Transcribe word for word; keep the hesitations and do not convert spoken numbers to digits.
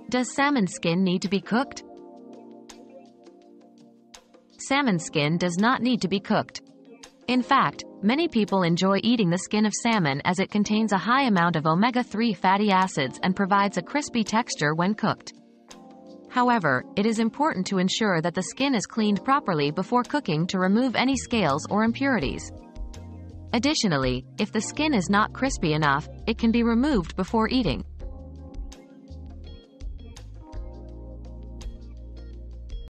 Does salmon skin need to be cooked? Salmon skin does not need to be cooked. In fact, many people enjoy eating the skin of salmon as it contains a high amount of omega three fatty acids and provides a crispy texture when cooked. However, it is important to ensure that the skin is cleaned properly before cooking to remove any scales or impurities. Additionally, if the skin is not crispy enough, it can be removed before eating.